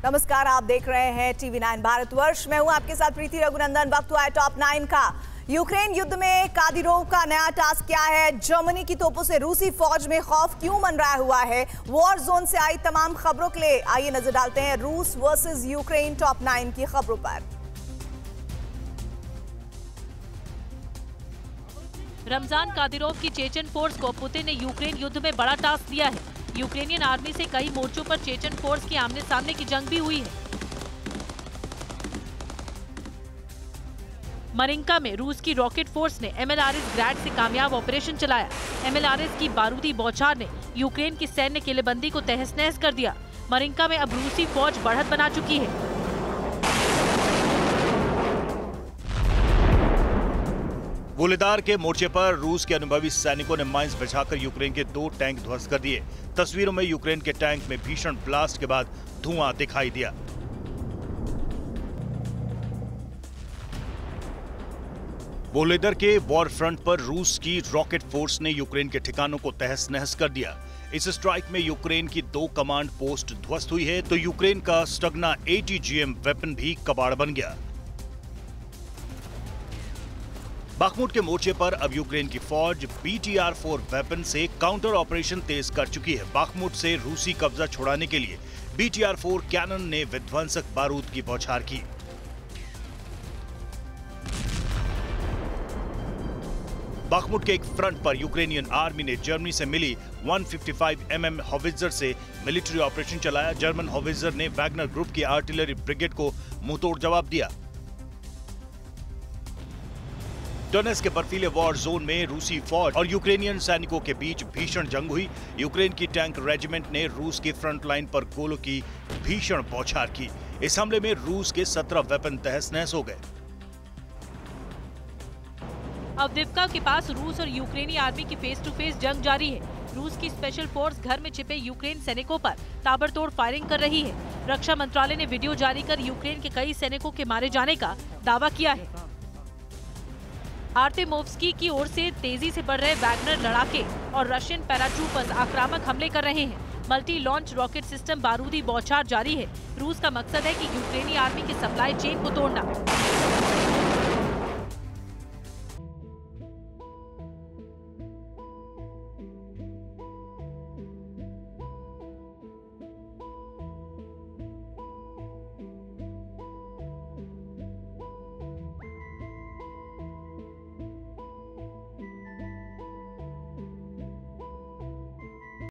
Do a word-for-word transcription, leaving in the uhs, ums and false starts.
नमस्कार, आप देख रहे हैं टीवी नाइन भारतवर्ष। मैं हूं आपके साथ प्रीति रघुनंदन। वक्त हुआ है टॉप नाइन का। यूक्रेन युद्ध में कादिरोव का नया टास्क क्या है? जर्मनी की तोपों से रूसी फौज में खौफ क्यों मंडराया हुआ है? वॉर जोन से आई तमाम खबरों के लिए आइए नजर डालते हैं रूस वर्सेस यूक्रेन टॉप नाइन की खबरों पर। रमजान कादिरोव की चेचन फोर्स को पुतिन ने यूक्रेन युद्ध में बड़ा टास्क दिया है। यूक्रेनियन आर्मी से कई मोर्चों पर चेचन फोर्स की आमने सामने की जंग भी हुई है। मरिंका में रूस की रॉकेट फोर्स ने M L R S Grad से कामयाब ऑपरेशन चलाया। एम एल आर एस की बारूदी बौछार ने यूक्रेन की सैन्य किलेबंदी को तहस नहस कर दिया। मरिंका में अब रूसी फौज बढ़त बना चुकी है। वोलेदार के मोर्चे पर रूस के अनुभवी सैनिकों ने माइंस बिछाकर यूक्रेन के दो टैंक ध्वस्त कर दिए। तस्वीरों में यूक्रेन के टैंक में भीषण ब्लास्ट के बाद धुआं दिखाई दिया। वोलेदार के वॉर फ्रंट पर रूस की रॉकेट फोर्स ने यूक्रेन के ठिकानों को तहस नहस कर दिया। इस स्ट्राइक में यूक्रेन की दो कमांड पोस्ट ध्वस्त हुई है, तो यूक्रेन का Stugna A T G M weapon भी कबाड़ बन गया। बाखमुट के मोर्चे पर अब यूक्रेन की फौज B T R four weapon से काउंटर ऑपरेशन तेज कर चुकी है। बाखमुट से रूसी कब्जा छुड़ाने के लिए B T R four cannon ने विध्वंसक बारूद की बौछार की। बाखमुट के एक फ्रंट पर यूक्रेनियन आर्मी ने जर्मनी से मिली एक सौ पचपन एम एम हॉवित्जर से मिलिट्री ऑपरेशन चलाया। जर्मन हॉवित्जर ने वैगनर ग्रुप की आर्टिलरी ब्रिगेड को मुंहतोड़ जवाब दिया। डोनेट्स्क के बर्फीले वॉर जोन में रूसी फौज और यूक्रेनियन सैनिकों के बीच भीषण जंग हुई। यूक्रेन की टैंक रेजिमेंट ने रूस की फ्रंट लाइन पर गोलों की भीषण बौछार की। इस हमले में रूस के सत्रह वेपन तहस नहस हो गए। अवदिव्का के पास रूस और यूक्रेनी आर्मी की फेस टू फेस जंग जारी है। रूस की स्पेशल फोर्स घर में छिपे यूक्रेन सैनिकों पर ताबड़तोड़ फायरिंग कर रही है। रक्षा मंत्रालय ने वीडियो जारी कर यूक्रेन के कई सैनिकों के मारे जाने का दावा किया है। आर्तेमोव्स्की की ओर से तेजी से बढ़ रहे वैगनर लड़ाके और रशियन पैराट्रूपर्स आक्रामक हमले कर रहे हैं। मल्टी लॉन्च रॉकेट सिस्टम बारूदी बौछार जारी है। रूस का मकसद है कि यूक्रेनी आर्मी की सप्लाई चेन को तोड़ना।